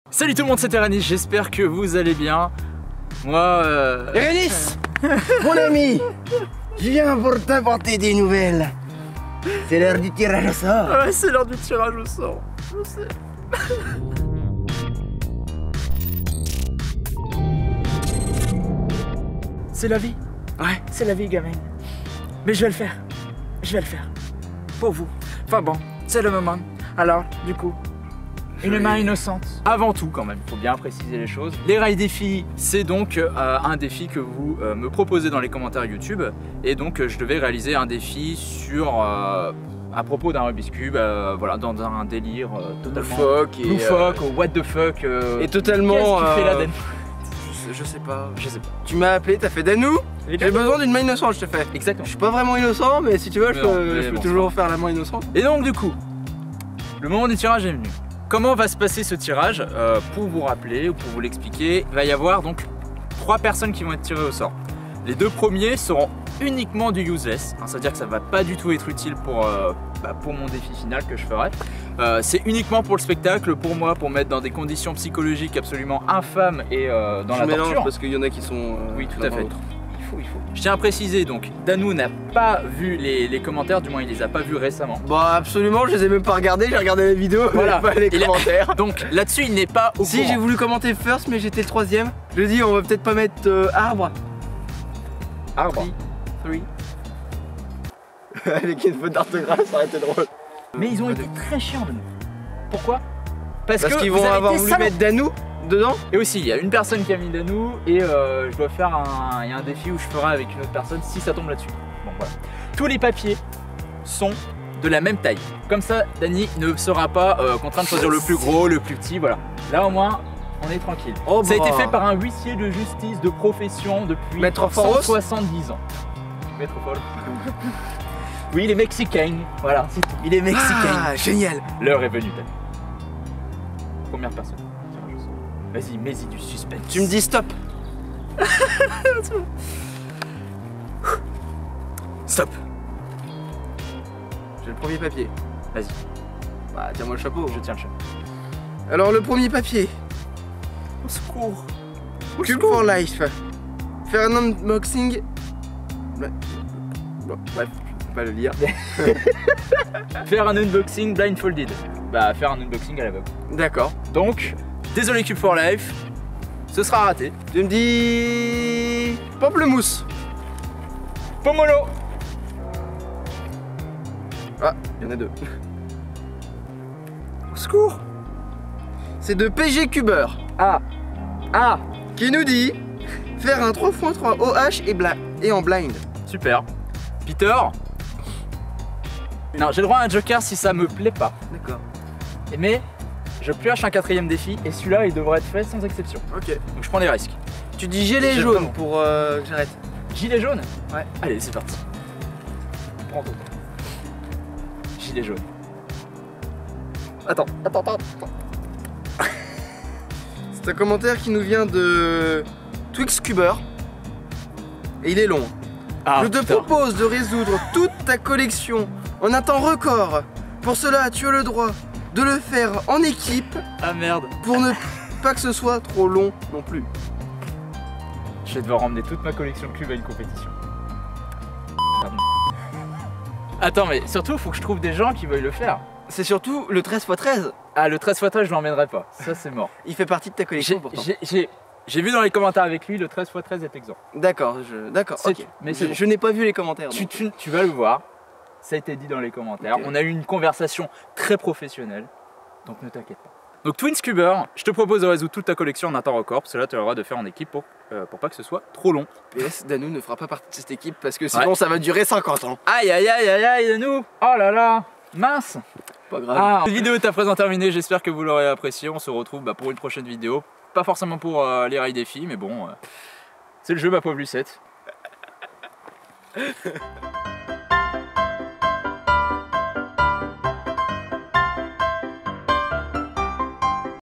Salut tout le monde, c'est Eranis, j'espère que vous allez bien. Moi Eranis, mon ami, je viens pour t'apporter des nouvelles. C'est l'heure du tirage au sort. Ouais, c'est l'heure du tirage au sort, je sais. C'est la vie. Ouais, c'est la vie, gamin. Mais je vais le faire. Je vais le faire. Pour vous. Enfin bon, c'est le moment. Alors, du coup, une main innocente. Avant tout, quand même, faut bien préciser les choses. Les rails défis, c'est donc un défi que vous me proposez dans les commentaires YouTube. Et donc, je devais réaliser un défi sur à propos d'un Rubik's Cube, voilà, dans un délire totalement loufoque, what the fuck. Et totalement. Qu'est-ce qui fait la den? Je sais pas. Je sais pas. Tu m'as appelé, t'as fait Danou. J'ai besoin d'une main innocente, je te fais. Exactement. Je suis pas vraiment innocent, mais si tu veux, je peux toujours faire la main innocente. Et donc, du coup, le moment du tirage est venu. Comment va se passer ce tirage? Pour vous rappeler ou pour vous l'expliquer, il va y avoir donc 3 personnes qui vont être tirées au sort. Les 2 premiers seront uniquement du useless, hein, c'est-à-dire que ça va pas du tout être utile pour mon défi final que je ferai. C'est uniquement pour le spectacle, pour moi, pour mettre dans des conditions psychologiques absolument infâmes et dans la torture. Parce qu'il y en a qui sont. Oui, tout à fait. Il faut. Je tiens à préciser donc, Danou n'a pas vu les commentaires, du moins il les a pas vus récemment. Bah absolument, je les ai même pas regardés, j'ai regardé la vidéo, voilà, pas les commentaires. Donc là-dessus il n'est pas au courant. Si, j'ai voulu commenter first, mais j'étais le 3ème. Je dis on va peut-être pas mettre arbre. Arbre. 3. Avec une faute d'orthographe, ça aurait été drôle. Mais ils ont été très chiants de nous. Pourquoi? Parce qu'ils vont avoir voulu mettre Danou dedans. Et aussi, il y a une personne qui a mis Danou et je dois faire il y a un défi où je ferai avec une autre personne si ça tombe là-dessus. Bon voilà. Tous les papiers sont de la même taille. Comme ça, Dany ne sera pas contraint de choisir le plus gros, le plus petit, voilà. Là au moins, on est tranquille. Oh, ça a été fait par un huissier de justice de profession depuis 170 ans. Maître Paul. Oui, il est mexicain, voilà, c'est tout. Il est mexicain. Ah, génial. L'heure est venue, Dany. Première personne. Vas-y, mets-y du suspense. Tu me dis stop. Stop. J'ai le premier papier. Vas-y. Bah tiens-moi le chapeau. Je tiens le chapeau. Alors le premier papier. Au secours. Cube for life. Faire un unboxing. Bref, je peux pas le lire. Faire un unboxing blindfolded. Bah faire un unboxing à l'aveugle. D'accord. Donc, désolé Cube for life, ce sera raté. Tu me dis pamplemousse. Pomolo. Ah, il y en a 2. Au secours. C'est de PG Cuber. Ah. Ah. Qui nous dit faire un 3x3 OH et en blind. Super. Peter. Non, j'ai le droit à un joker si ça me plaît pas. D'accord. Mais je pioche un 4ème défi et celui-là il devrait être fait sans exception. Ok. Donc je prends des risques. Tu dis gilet jaune pour que j'arrête. Gilet jaune? Ouais. Allez, c'est parti. Prends ton temps. Gilet jaune. Attends. C'est un commentaire qui nous vient de Twix Cuber. Et il est long. Ah, je te propose de résoudre toute ta collection en un temps record. Pour cela, tu as le droit de le faire en équipe. Ah merde. Pour ne pas que ce soit trop long non plus. Je vais devoir emmener toute ma collection de cubes à une compétition. Pardon. Attends, mais surtout, il faut que je trouve des gens qui veuillent le faire. C'est surtout le 13x13. Ah, le 13x13, je l'emmènerai pas. Ça, c'est mort. Il fait partie de ta collection pourtant. J'ai vu dans les commentaires avec lui, le 13x13 est exempt. D'accord, ok. Mais je n'ai pas vu les commentaires. Tu vas le voir. Ça a été dit dans les commentaires. Okay. On a eu une conversation très professionnelle. Donc ne t'inquiète pas. Donc Twins Cuber, je te propose de résoudre toute ta collection en un temps record. Cela tu auras le droit de faire en équipe pour pas que ce soit trop long. PS, Danou ne fera pas partie de cette équipe parce que sinon ça va durer 50 ans. Aïe aïe aïe aïe aïe Danou. Oh là là. Mince. Pas grave. Ah, cette vidéo est à présent terminée. J'espère que vous l'aurez apprécié. On se retrouve pour une prochaine vidéo. Pas forcément pour les rails défis, mais bon, c'est le jeu ma pauvre Lucette.